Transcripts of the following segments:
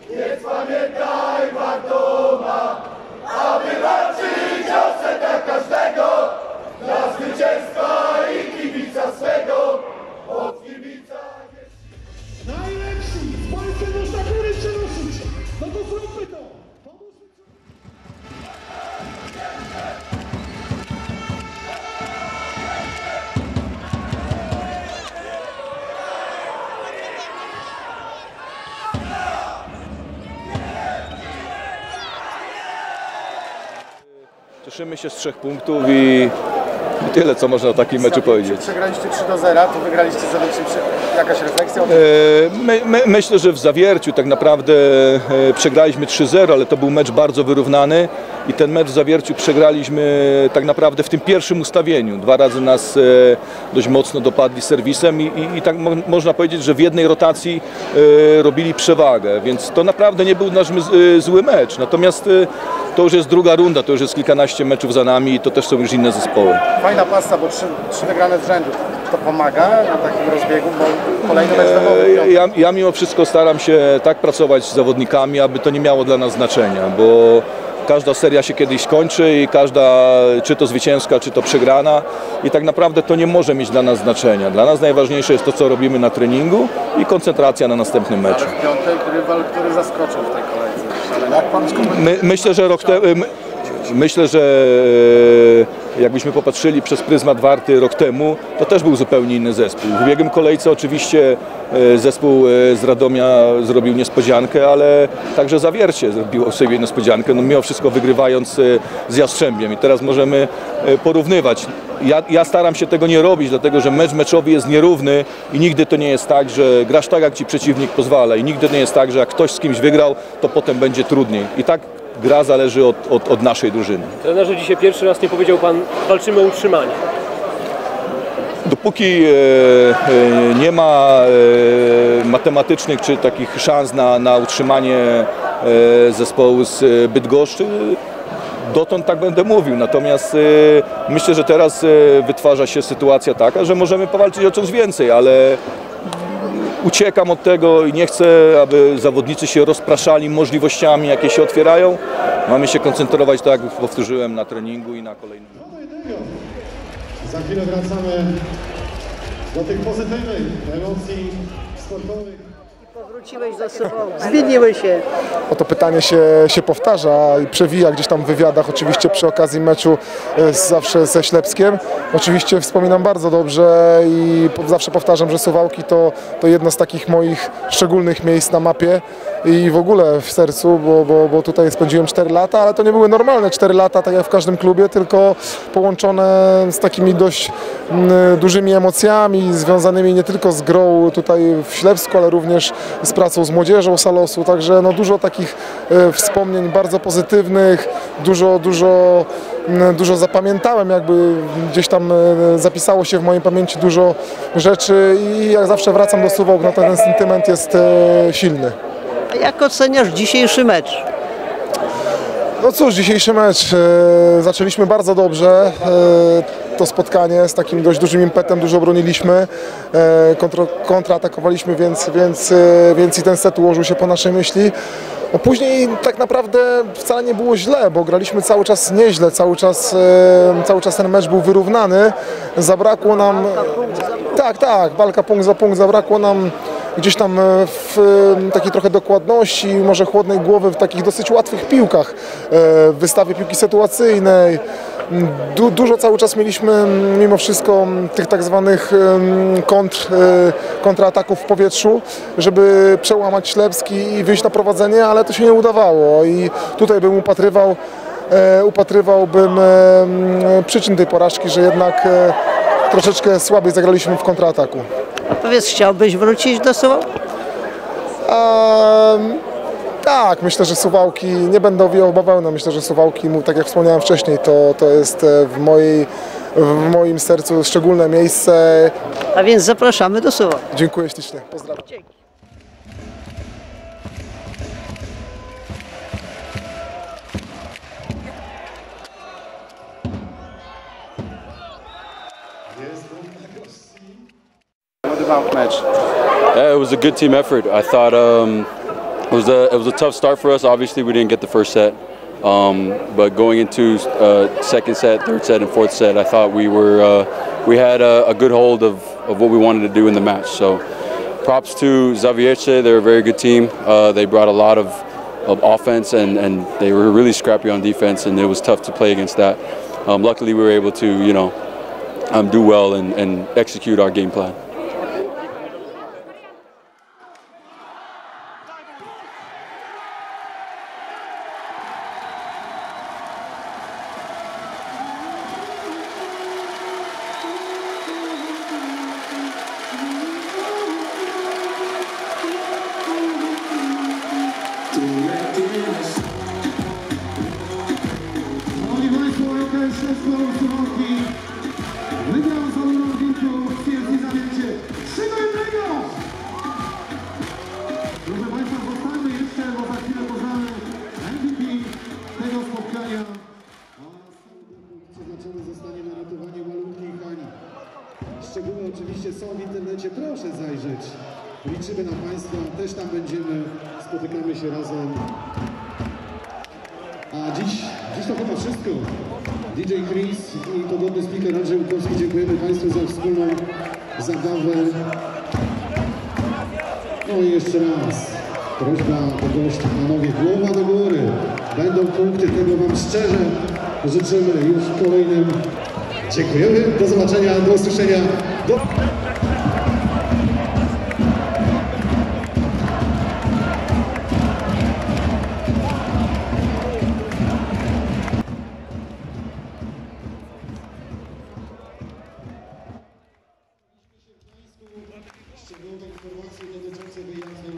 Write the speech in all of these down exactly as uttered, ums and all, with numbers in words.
Więc pamiętaj, warto ma, aby walczyć o serca każdego, dla zwycięstwa i kibica swego. Od kibica jest... Najlepsi! Walkę można góry przenosić! No to zróbmy to! Cieszymy się z trzech punktów i tyle, co można o takim meczu powiedzieć. Przegraliście trzy do zera, to wygraliście za jakaś refleksja? My, my, myślę, że w Zawierciu tak naprawdę przegraliśmy trzy zero, ale to był mecz bardzo wyrównany i ten mecz w Zawierciu przegraliśmy tak naprawdę w tym pierwszym ustawieniu. Dwa razy nas dość mocno dopadli serwisem i, i, i tak mo można powiedzieć, że w jednej rotacji robili przewagę, więc to naprawdę nie był nasz zły mecz. Natomiast to już jest druga runda, to już jest kilkanaście meczów za nami i to też są już inne zespoły. Fajna pasa, bo trzy, trzy wygrane z rzędu. To pomaga na takim rozbiegu, bo kolejny mecz domowy. Ja, ja mimo wszystko staram się tak pracować z zawodnikami, aby to nie miało dla nas znaczenia, bo każda seria się kiedyś skończy i każda, czy to zwycięska, czy to przegrana i tak naprawdę to nie może mieć dla nas znaczenia. Dla nas najważniejsze jest to, co robimy na treningu i koncentracja na następnym meczu. Ale w piątek rywal, który zaskoczył w tej kolejce. Ale jak pan My, myślę, że rok temu... Myślę, że jakbyśmy popatrzyli przez pryzmat Warty rok temu, to też był zupełnie inny zespół. W ubiegłym kolejce oczywiście zespół z Radomia zrobił niespodziankę, ale także Zawiercie zrobiło sobie niespodziankę, no mimo wszystko wygrywając z Jastrzębiem. I teraz możemy porównywać. Ja, ja staram się tego nie robić, dlatego że mecz meczowy jest nierówny i nigdy to nie jest tak, że grasz tak, jak ci przeciwnik pozwala i nigdy nie jest tak, że jak ktoś z kimś wygrał, to potem będzie trudniej. I tak gra zależy od, od, od naszej drużyny. Trenerze, dzisiaj pierwszy raz nie powiedział pan, walczymy o utrzymanie. Dopóki e, e, nie ma e, matematycznych czy takich szans na, na utrzymanie e, zespołu z Bydgoszczy, dotąd tak będę mówił. Natomiast e, myślę, że teraz e, wytwarza się sytuacja taka, że możemy powalczyć o coś więcej, ale uciekam od tego i nie chcę, aby zawodnicy się rozpraszali możliwościami, jakie się otwierają. Mamy się koncentrować, tak jak powtórzyłem, na treningu i na kolejnym. Za chwilę wracamy do tych pozytywnych emocji sportowych. Powróciłeś do sobą, zmieniły się. O to pytanie się, się powtarza i przewija gdzieś tam w wywiadach, oczywiście przy okazji meczu z, zawsze ze Ślepskiem. Oczywiście wspominam bardzo dobrze i zawsze powtarzam, że Suwałki to, to jedno z takich moich szczególnych miejsc na mapie i w ogóle w sercu, bo, bo, bo tutaj spędziłem cztery lata, ale to nie były normalne cztery lata, tak jak w każdym klubie, tylko połączone z takimi dość m, dużymi emocjami, związanymi nie tylko z grą tutaj w Ślepsku, ale również z pracą z młodzieżą Salosu, także no dużo takich e, wspomnień bardzo pozytywnych, dużo, dużo, m, dużo zapamiętałem, jakby gdzieś tam e, zapisało się w mojej pamięci dużo rzeczy i jak zawsze wracam do Suwałk, no to ten sentyment jest e, silny. A jak oceniasz dzisiejszy mecz? No cóż, dzisiejszy mecz. E, zaczęliśmy bardzo dobrze e, to spotkanie z takim dość dużym impetem, dużo broniliśmy, e, kontra, kontratakowaliśmy, więc, więc, e, więc i ten set ułożył się po naszej myśli. No później tak naprawdę wcale nie było źle, bo graliśmy cały czas nieźle, cały czas, e, cały czas ten mecz był wyrównany. Zabrakło nam... Tak, tak, walka punkt za punkt, zabrakło nam gdzieś tam w takiej trochę dokładności, może chłodnej głowy w takich dosyć łatwych piłkach, w wystawie piłki sytuacyjnej. Du dużo cały czas mieliśmy mimo wszystko tych tak zwanych kontr, kontrataków w powietrzu, żeby przełamać Ślepski i wyjść na prowadzenie, ale to się nie udawało i tutaj bym upatrywał, upatrywałbym przyczyn tej porażki, że jednak troszeczkę słabiej zagraliśmy w kontrataku. A powiedz, chciałbyś wrócić do Suwałk? Um, tak, myślę, że Suwałki, nie będę owijał bawełną, myślę, że Suwałki, tak jak wspomniałem wcześniej, to, to jest w, mojej, w moim sercu szczególne miejsce. A więc zapraszamy do Suwałk. Dziękuję ślicznie, pozdrawiam. Dzięki. Yeah, it was a good team effort. I thought um, It was a it was a tough start for us. Obviously, we didn't get the first set, um, but going into uh, second set, third set, and fourth set, I thought we were uh, we had a, a good hold of, of what we wanted to do in the match. So, props to Zawiercie. They're a very good team. Uh, they brought a lot of, of offense, and, and they were really scrappy on defense, and it was tough to play against that. Um, luckily, we were able to, you know, um, do well and, and execute our game plan. Szanowni Państwo, L K S Zespołu Suwałki wygrał z Olympiku w C S C Zawiercie trzy do jednego! Proszę Państwa, zostańmy jeszcze, bo za chwilę poznamy M V P tego spotkania. Przeznaczony zostanie na ratowanie malutkiej Hani. Szczegóły oczywiście są w internecie, proszę zajrzeć. Liczymy na Państwa, też tam będziemy, spotykamy się razem. A dziś, dziś to chyba wszystko. D J Chris i pogodny speaker Andrzej Łukowski, dziękujemy Państwu za wspólną zabawę. No i jeszcze raz prośba do gości, panowie, głowa do góry. Będą punkty, tego Wam szczerze życzymy już w kolejnym. Dziękujemy, do zobaczenia, do usłyszenia. Do... Szczegółowe informacje dotyczące wyjazdu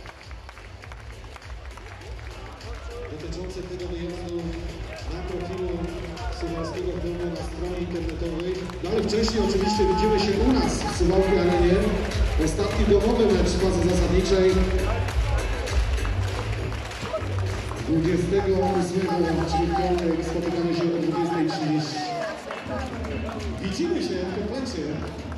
dotyczące tego wyjazdu na profilu Suwałskiego Domu na stronie internetowej. No ale wcześniej oczywiście widzimy się u nas w Suwałki Arenie. Ostatni domowy mecz fazy zasadniczej dwudziestego ósmego, czyli w piątek spotykamy się o dwudziestej trzydzieści. Widzimy się w komplecie.